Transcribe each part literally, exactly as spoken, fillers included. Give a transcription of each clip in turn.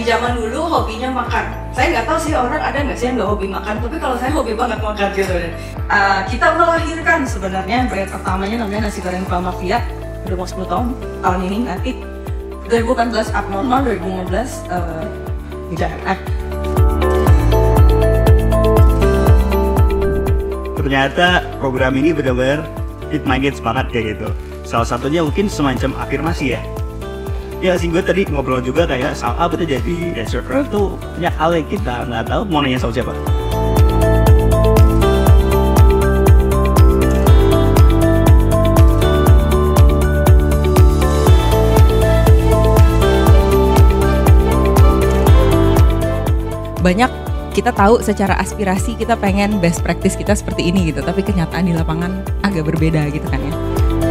zaman dulu hobinya makan. Saya nggak tahu sih orang ada nggak sih yang nggak hobi makan, tapi kalau saya hobi banget makan gitu. Uh, kita melahirkan sebenarnya brand pertamanya namanya nasi goreng Pak Mafia, udah mau sepuluh tahun tahun ini nanti. dua ribu empat belas abnormal, dua ribu lima belas uh, di Jakarta. Ternyata program ini benar-benar it my kids banget kayak gitu. Salah satunya mungkin semacam afirmasi ya. Ya sih, gue tadi ngobrol juga kayak saat betul jadi dancer tuh banyak hal yang kita nggak tahu, mau nanya sama siapa. Banyak kita tahu secara aspirasi kita pengen best practice kita seperti ini gitu, tapi kenyataan di lapangan agak berbeda gitu kan ya.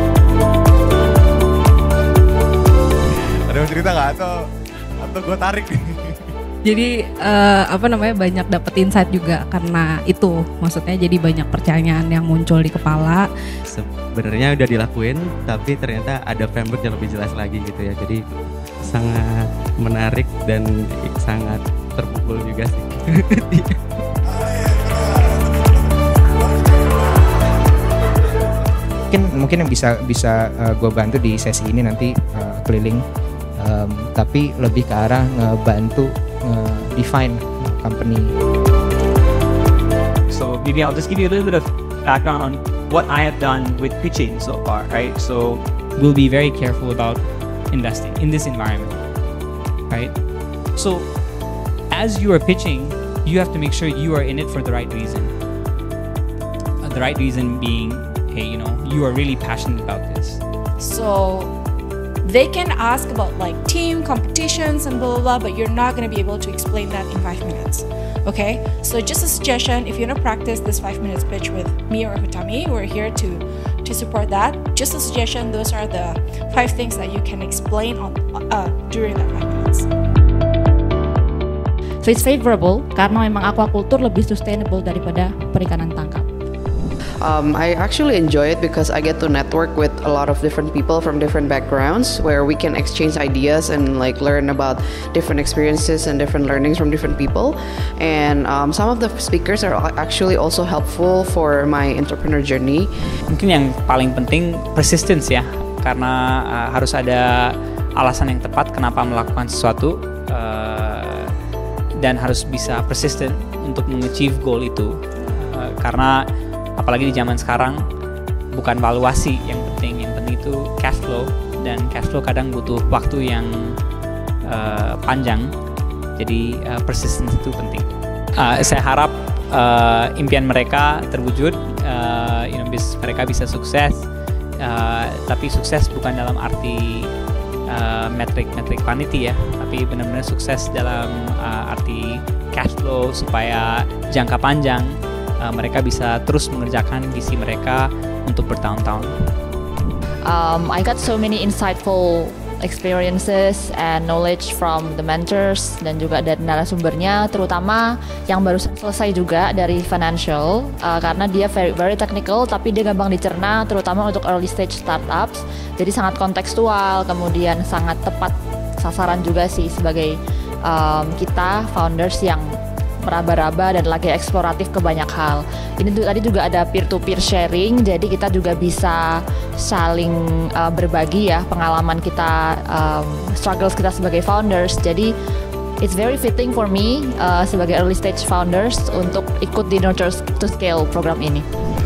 Ada yang cerita nggak atau atau gue tarik? Jadi uh, apa namanya banyak dapet insight juga karena itu, maksudnya jadi banyak pertanyaan yang muncul di kepala. Sebenarnya udah dilakuin, tapi ternyata ada framework yang lebih jelas lagi gitu ya. Jadi sangat menarik dan sangat terpukul juga sih. mungkin mungkin yang bisa bisa uh, gue bantu di sesi ini nanti uh, keliling, um, tapi lebih ke arah ngebantu uh, define company. So maybe I'll just give you a little bit of background on what I have done with pitching so far, right? So we'll be very careful about investing in this environment, right? So as you are pitching, you have to make sure you are in it for the right reason. Uh, the right reason being, hey, you know, you are really passionate about this. So they can ask about like team competitions and blah blah blah, but you're not going to be able to explain that in five minutes. Okay, so just a suggestion: if you want to practice this five minutes pitch with me or Hutami, we're here to to support that. Just a suggestion: those are the five things that you can explain on uh, during that five minutes. So it's favorable karena memang aquaculture lebih sustainable daripada perikanan tangkap. Um, I actually enjoy it because I get to network with a lot of different people from different backgrounds, where we can exchange ideas and like learn about different experiences and different learnings from different people. And um, some of the speakers are actually also helpful for my entrepreneur journey. Mungkin yang paling penting persistence ya, karena uh, harus ada alasan yang tepat kenapa melakukan sesuatu. Uh, dan harus bisa persistent untuk mengachieve goal itu, uh, karena apalagi di zaman sekarang bukan valuasi yang penting, yang penting itu cash flow, dan cash flow kadang butuh waktu yang uh, panjang, jadi uh, persistence itu penting. Uh, saya harap uh, impian mereka terwujud, uh, you know, bis, mereka bisa sukses, uh, tapi sukses bukan dalam arti Uh, metrik-metrik vanity ya, tapi benar-benar sukses dalam uh, arti cash flow, supaya jangka panjang uh, mereka bisa terus mengerjakan visi mereka untuk bertahun-tahun. Um, I got so many insightful experiences and knowledge from the mentors dan juga dari narasumbernya, terutama yang baru selesai juga dari financial, uh, karena dia very, very technical tapi dia gampang dicerna, terutama untuk early stage startups, jadi sangat kontekstual, kemudian sangat tepat sasaran juga sih sebagai um, kita founders yang meraba-raba dan lagi eksploratif ke banyak hal. Ini tuh, tadi juga ada peer-to-peer sharing, jadi kita juga bisa saling uh, berbagi ya pengalaman kita, um, struggles kita sebagai founders. Jadi it's very fitting for me uh, sebagai early stage founders untuk ikut di Nurture to Scale program ini.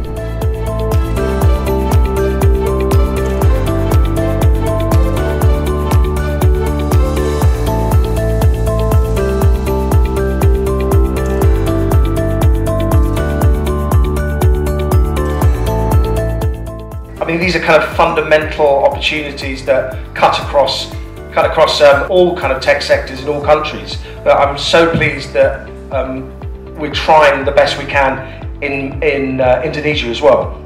I mean, these are kind of fundamental opportunities that cut across, cut across um, all kind of tech sectors in all countries. But I'm so pleased that um, we're trying the best we can in in uh, Indonesia as well.